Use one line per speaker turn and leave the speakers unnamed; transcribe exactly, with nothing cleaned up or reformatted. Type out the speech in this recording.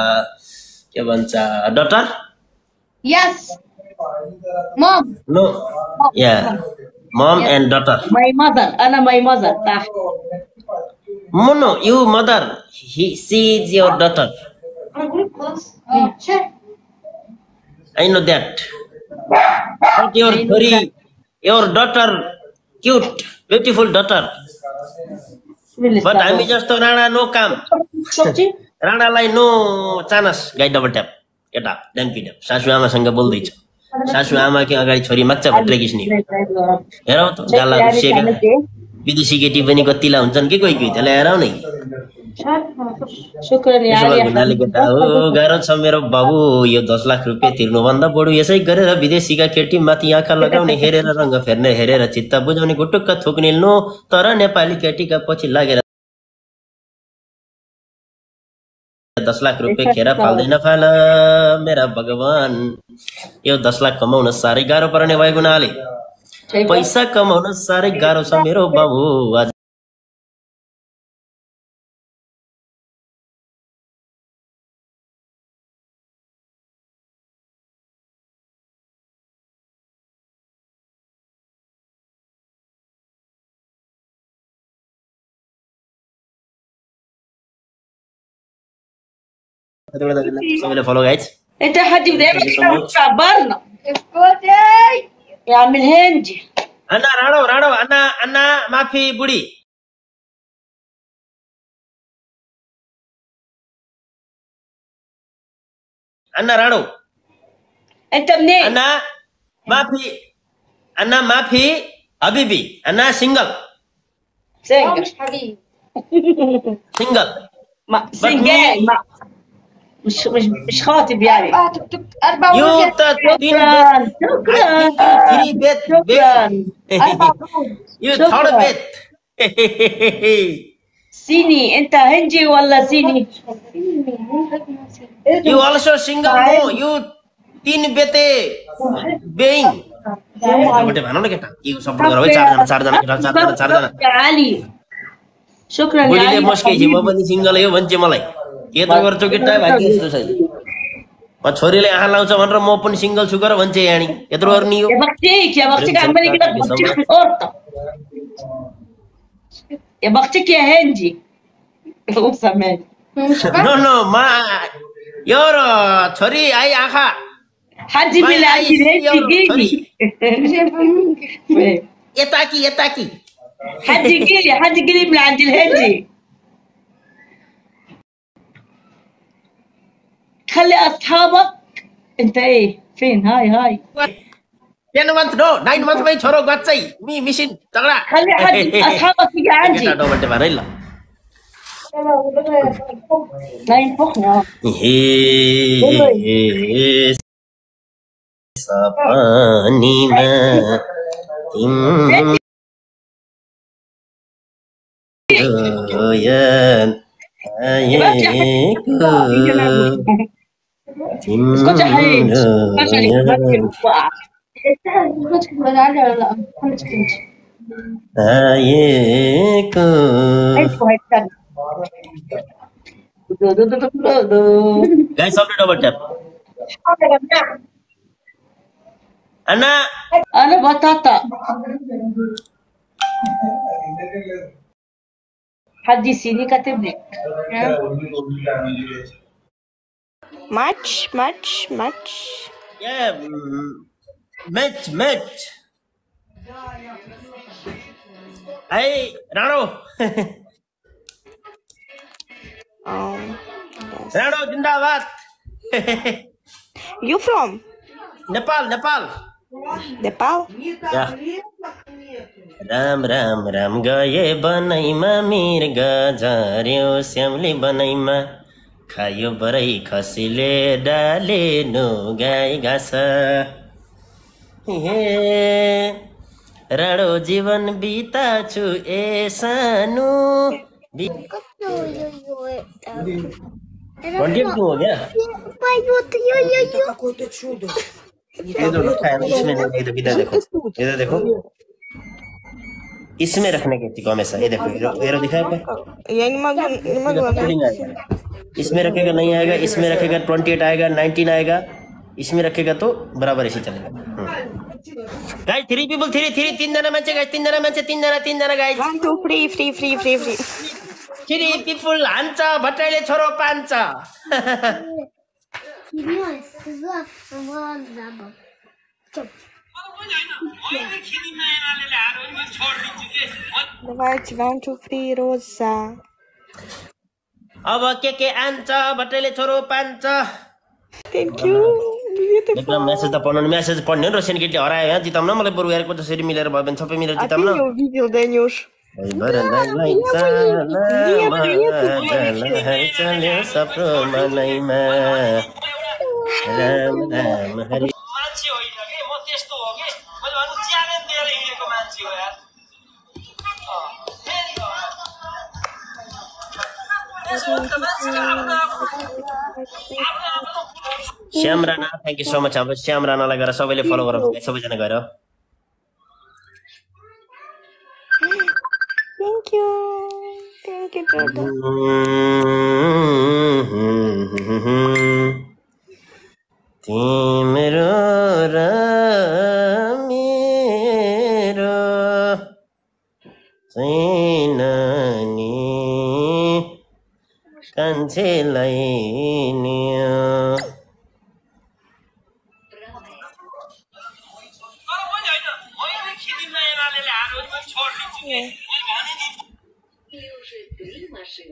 के भन्छ daughter
Yes. Mom.
No yeah mom and daughter
My mother. Ana my mother. Ta.
मोनो you mother she is your daughter I know that but your छोरी your daughter cute beautiful daughter but हामी जस्तो राणा नो काम राणालाई नो chance guide double tap यता then पिडप सासु आमासँग बोल्दैछ सासु आमाकै अगाडि छोरी माग्छ भत्रे किस्ने हेरौ त गाला रुसिएका विदेशी केटी पनि कतिला हुन्छन् के कोही कोही त्यसलाई हेरौ नै गाह्रो छ मेरो बाबु यो दस लाख रुपियाँ तिर्नुभन्दा बढु यसै गरेर विदेशीका केटी माथि आँखा लगाउने हेरेर रङ्ग फेर्ने हेरेर चित्त बुझाउने गुटुक्क थुक्ने नो तर नेपाली केटीका पछि लागेर दस लाख रुपियाँ खेर फाल्दैन फाल मेरा भगवान यो दस लाख कमाउन साह्रै गाह्रो पर्ने भएको हुनाले पैसा कमाउन साह्रै गाह्रो छ मेरो बाबु आज सबैले फलो गाइज
انت حد بدأ برنا يعمل هندي
अन्ना राणो राणो अन्ना अन्ना माफी बुढी अन्ना राणो
انت منين؟
अन्ना माफी अन्ना माफी हबिबी अन्ना single
سنجل مش حبيبي
single
ما سنجل ما مش مش مش خاطب يعني
أربعة
You
وجه
the thin
شكرا
bed.
شكرا
Three bed.
شكرا
أربعة وجه
You
شكرا.
third bed.
صيني انت هندي ولا صيني؟
You also single no. You तीन बेते being. बेटे भनौ न केटा यो सपोर्ट गरौ है चार जना चार जना केटा चार जना चार जना
يا علي شكرا يا
बुढीले
علي
मस्कै छ म पनि सिंगल हो भन्छ मलाई के त गर्छु केटा भाग्य यस्तो छ म छोरीले आँखा लाउँछ भनेर म पनि सिंगल छु गर भन्छ यानी यत्रो गर्ने हो
يا بختك يا بختك عمالي كده بختك في القرطة يا بختك يا هندي هو سمان
नो नो मा योर छोरी आई आँखा
حد من اللي عندي الهندي يجيلي
यता कि यता कि
حد يجيلي حد يجيلي من عند الهندي خلي اصحابك انت ايه فين هاي هاي
टेन मन्थ नो नाइन मन्थमै छोरो गच्छै मि मिसिन झगडा
خلي حد اصحابك يجي عندي
केटा डबल टेप हानै ल
لا ينفخنا
हे सपनीमा तिम्रो याद आएको
اسكت يا حبيبي اسكت يا حبيبي
اسكت ولا على ولا اسكت
आएको गाइस सबले डबल ट्याप अन्ना
انا بطاطا حد يسيني كاتب لك
Much, much, much.
yeah match match hey Rano
Um, yes.
Rano जिंदाबाद
You from
Nepal Nepal
Nepal?
या राम राम राम गए बनैमा मिर्ग झर्यो श्यामले बनैमा खायो बरै खसीले डाले नो गाई घाँस हे राणो जीवन बिताछु ए सानो घंटे क्यों हो गया
какое-то чудо.
ये तो रखा है ना इसमें नहीं इधर इधर देखो इधर देखो इसमें रखने की थी हमेशा ये देखो ये दिखाया आपको
Я не могу, не могу.
फीलिंग आ रहा है इसमें रखेगा नहीं आएगा, इसमें रखेगा ट्वेंटी एट आएगा, नाइनटीन आएगा, इसमें रखेगा तो बराबर ऐसे चलेगा। Guys three people three three तीन जना मान्छे गाइस तीन जना मान्छे तीन जना तीन जना guys
One, two, free, free, free, free, free.
Three people हान्छ भट्टाइले छोरो पान्छ।
Давайте, one, two, free, Rosa.
अब के के आन्छ भट्टाइले छोरो पान्छ।
Thank you. Beautiful.
एकदम मेसेज त पढ्नु मेसेज पढ्ने हो रोशन केटी हरायो यहाँ जिताउन मलाई बरु हेरेको जसरी मिलेर भयो भने सबै मिलेर
A ty
जिताउन।
nie widział, Deniusz.
मान्छे होइन के म त्यस्तो हो के मैले भन्नु च्यालेन्ज दिएर हिँडेको मान्छे हो यार। Shyam Rana thank you so much. हाम्रो श्याम राणालाई गएर सबैले फलो गरौँ सबैजना गएर।
Thank you. Thank you, brother.
तिम्रो र मेरो छैन नि कान्छेलाई नि